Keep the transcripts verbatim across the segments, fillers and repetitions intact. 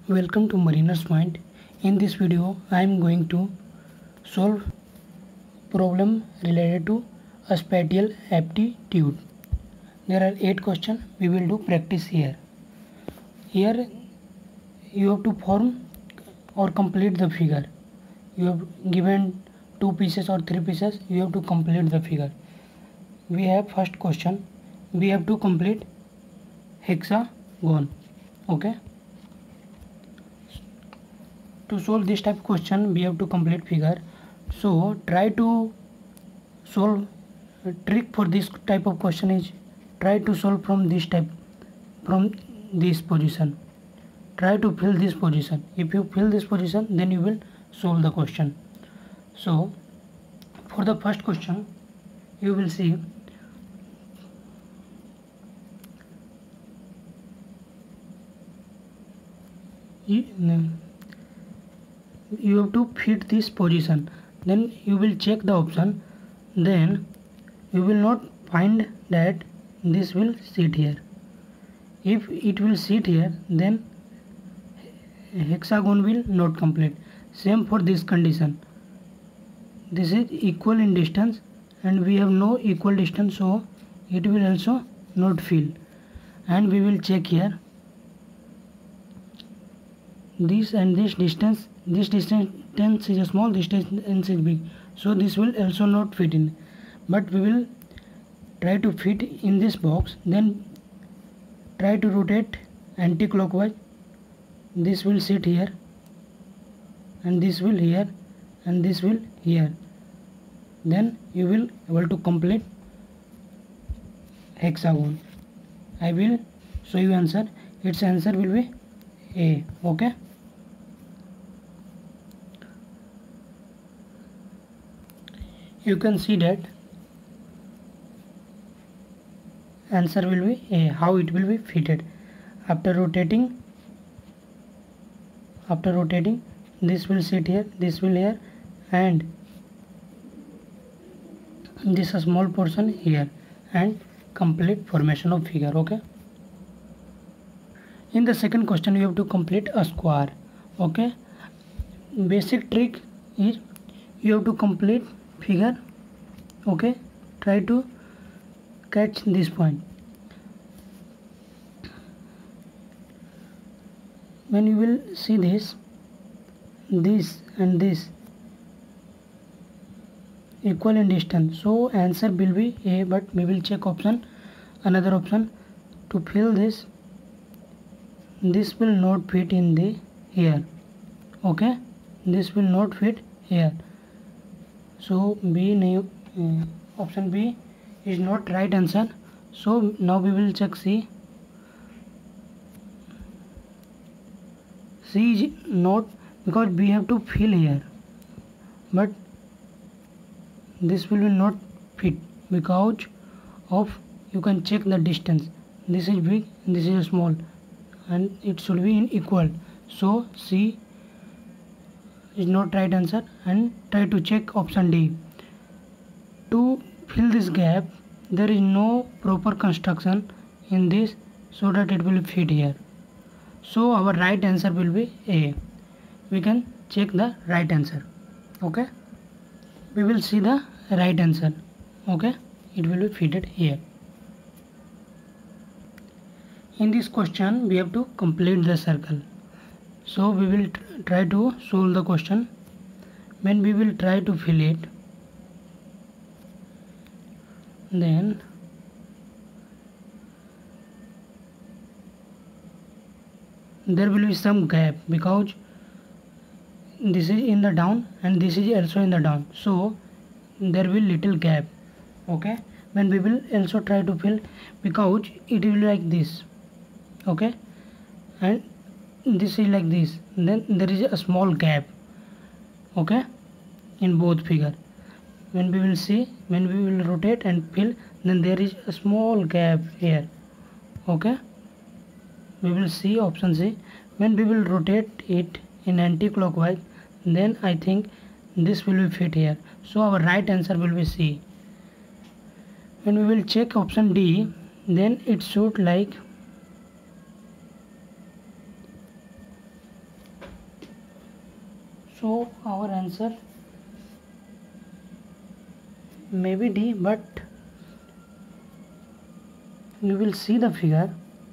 Welcome to Mariner's Mind. In this video, I am going to solve problem related to a spatial aptitude. There are eight questions. We will do practice here. Here, you have to form or complete the figure. You have given two pieces or three pieces. You have to complete the figure. We have first question. We have to complete hexagon. Okay. To solve this type of question, we have to complete figure. So try to solve. A trick for this type of question is try to solve from this type, from this position. Try to fill this position. If you fill this position, then you will solve the question. So for the first question, you will see you, you have to fit this position. Then you will check the option. Then you will not find that this will sit here. If it will sit here, then hexagon will not complete. Same for this condition. This is equal in distance and we have no equal distance, so it will also not fill. And we will check here this and this distance. This distance is small, this distance is big, so this will also not fit in. But we will try to fit in this box. Then try to rotate anti-clockwise. This will sit here and this will here and this will here. Then you will able to complete hexagon. I will show you answer. Its answer will be A. Okay. You can see that answer will be A. How it will be fitted? After rotating, after rotating, this will sit here, this will here, and this a small portion here, and complete formation of figure. Okay. In the second question, you have to complete a square. Okay. Basic trick is you have to complete figure. Okay. Try to catch this point. When you will see this, this and this equal in distance, so answer will be A. But we will check option, another option to fill this. This will not fit in the here. Okay, this will not fit here. So B new uh, option B is not right answer. So now we will check C. C is not, because we have to fill here, but this will not fit because of, you can check the distance. This is big, this is small, and it should be in equal. So C is not right answer. And try to check option D. To fill this gap, there is no proper construction in this so that it will fit here. So our right answer will be A. We can check the right answer. Okay. We will see the right answer. Okay. It will be fitted here. In this question, we have to complete the circle. So we will try to solve the question. When we will try to fill it, then there will be some gap because this is in the down and this is also in the down, so there will little gap. Okay. When we will also try to fill, because it will be like this. Okay, and this is like this, then there is a small gap. Okay, in both figure. When we will see, when we will rotate and fill, then there is a small gap here. Okay, we will see option C. When we will rotate it in anti-clockwise, then I think this will be fit here. So our right answer will be C. When we will check option D, then it should like So our answer may be D, but you will see the figure.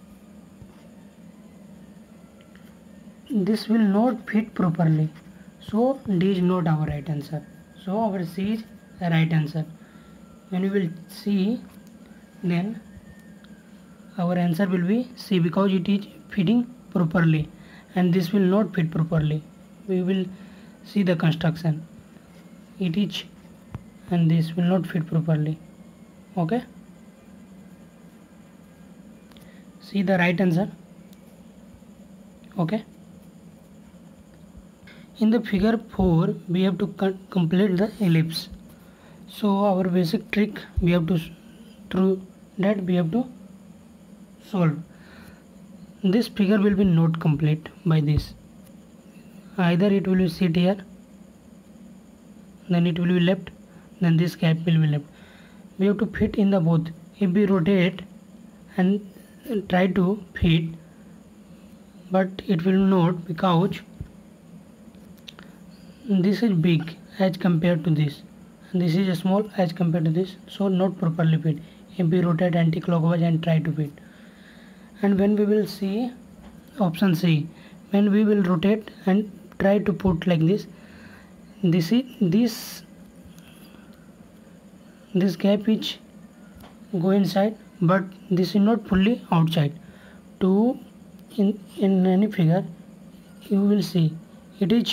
This will not fit properly. So D is not our right answer. So our C is the right answer. When we will see, then our answer will be C, because it is fitting properly, and this will not fit properly. We will see the construction. It is, and this will not fit properly. Okay. See the right answer. Okay. In the figure four, we have to complete the ellipse. So our basic trick, we have to, through that we have to solve. This figure will be not complete by this. Either it will be sit here, then it will be left, then this gap will be left. We have to fit in the both. If we rotate and try to fit, but it will not, because this is big as compared to this, and this is small as compared to this, so not properly fit if we rotate anti-clockwise and try to fit. And when we will see option C, when we will rotate and try to put like this, this is this this gap is go inside, but this is not fully outside. To in in any figure you will see it is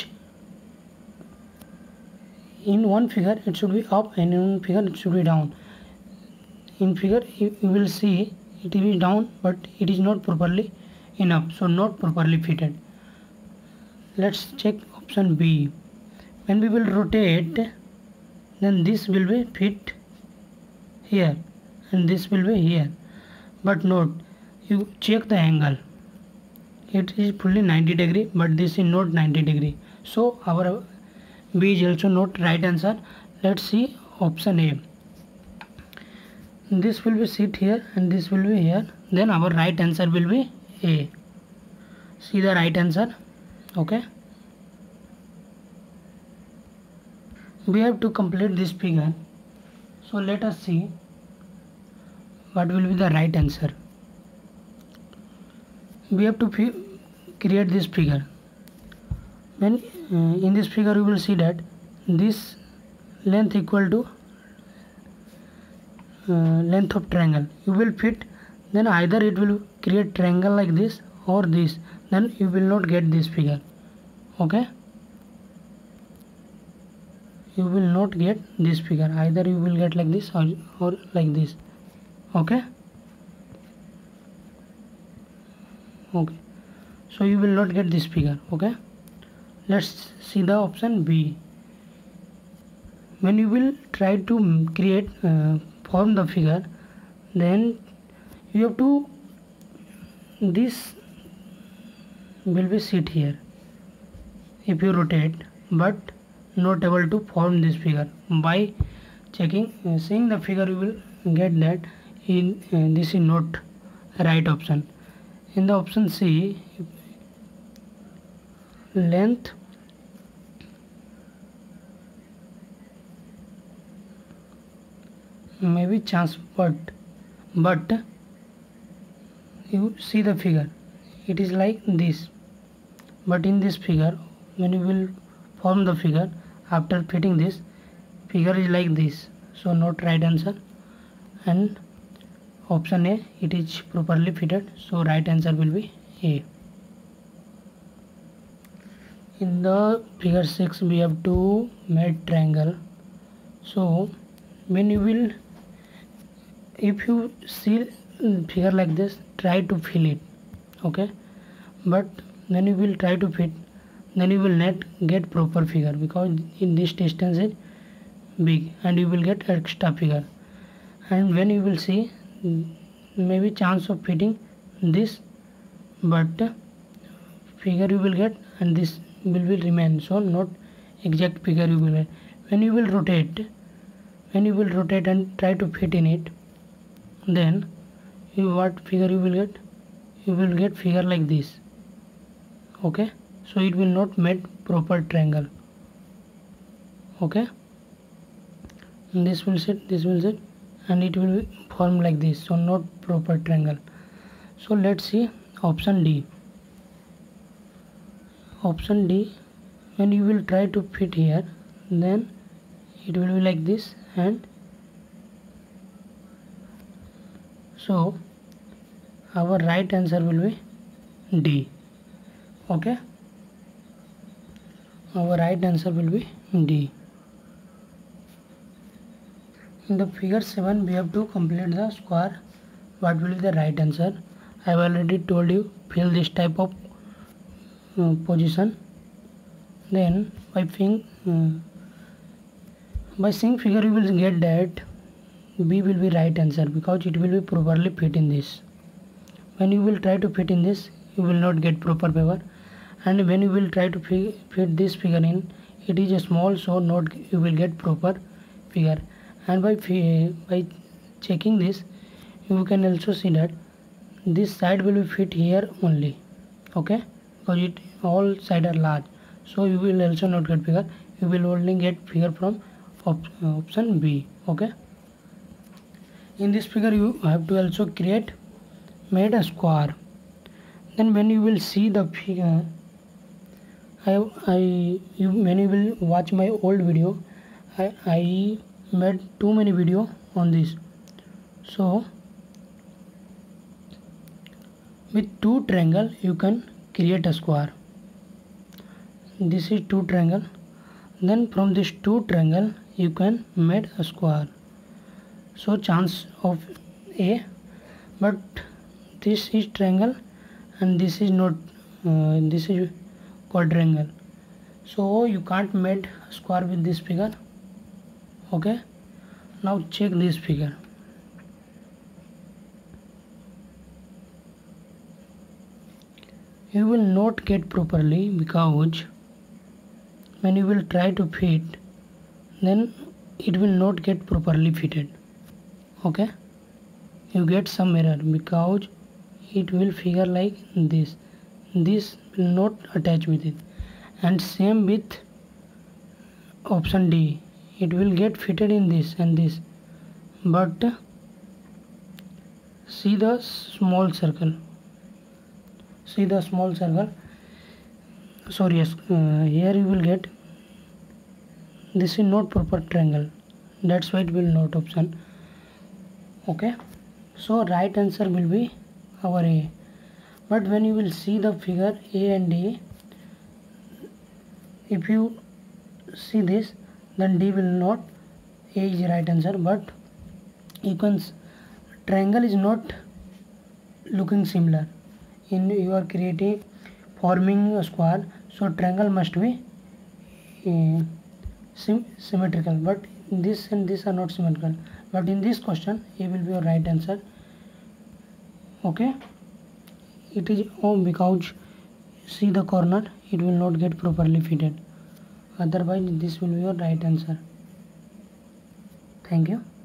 in one figure it should be up, and in one figure it should be down. In figure you, you will see it is down, but it is not properly enough, so not properly fitted. Let's check option B. When we will rotate, then this will be fit here and this will be here, but note, you check the angle, it is fully ninety degree, but this is not ninety degree, so our B is also not right answer. Let's see option A. This will be sit here and this will be here, then our right answer will be A. See the right answer. Okay. We have to complete this figure, so let us see what will be the right answer. We have to create this figure. When uh, in this figure you will see that this length equal to uh, length of triangle. You will fit, then either it will create triangle like this or this, then you will not get this figure. Okay, you will not get this figure, either you will get like this or, or like this. Okay. Okay, so you will not get this figure. Okay, let's see the option B. When you will try to create uh, form the figure, then you have to, this will be sit here if you rotate, but not able to form this figure. By checking uh, seeing the figure you will get that in uh, this is not right option. In the option C, length maybe chance, but but you see the figure, it is like this, but in this figure when you will form the figure after fitting this figure is like this, so not right answer. And option A, it is properly fitted, so right answer will be A. In the figure six we have to make triangle. So when you will, if you see figure like this, try to fill it. Okay, but when you will try to fit, then you will not get proper figure, because in this distance is big and you will get extra figure. And when you will see, maybe chance of fitting this, but figure you will get and this will be remain, so not exact figure you will get. When you will rotate, when you will rotate and try to fit in it, then you what figure you will get, you will get figure like this. Okay, so it will not make proper triangle. Okay, and this will sit, this will sit, and it will form like this, so not proper triangle. So let's see option D. Option D, when you will try to fit here, then it will be like this, and so our right answer will be D. Okay, our right answer will be D. In the figure seven, we have to complete the square. What will be the right answer? I have already told you, fill this type of uh, position. Then by seeing uh, by seeing figure, you will get that B will be right answer, because it will be properly fit in this. When you will try to fit in this, you will not get proper figure, and when you will try to fit this figure in, it is a small, so not you will get proper figure. And by by checking this, you can also see that this side will be fit here only. Okay, because it all sides are large, so you will also not get figure. You will only get figure from op option B. Okay, in this figure you have to also create made a square. Then when you will see the figure, I I you when you will watch my old video, I I made too many video on this. So with two triangle you can create a square. This is two triangle. Then from this two triangle you can make a square. So chance of A, but this is triangle and this is not. Uh, this is quadrangle. So you can't make a square with this figure. Okay, now check this figure. You will not get properly, because when you will try to fit, then it will not get properly fitted. Okay, you get some error because it will figure like this. This will not attach with it, and same with option D. It will get fitted in this and this, but see the small circle. See the small circle. Sorry, yes, uh, here you will get this is not proper triangle. That's why it will not option. Okay, so right answer will be our A. But when you will see the figure A and D, if you see this, then D will not. A is the right answer, but you can triangle is not looking similar. In you are creating forming a square, so triangle must be uh, sim symmetrical, but this and this are not symmetrical. But in this question, A will be your right answer. Okay, it is oh, because see the corner, it will not get properly fitted. Otherwise this will be your right answer. Thank you.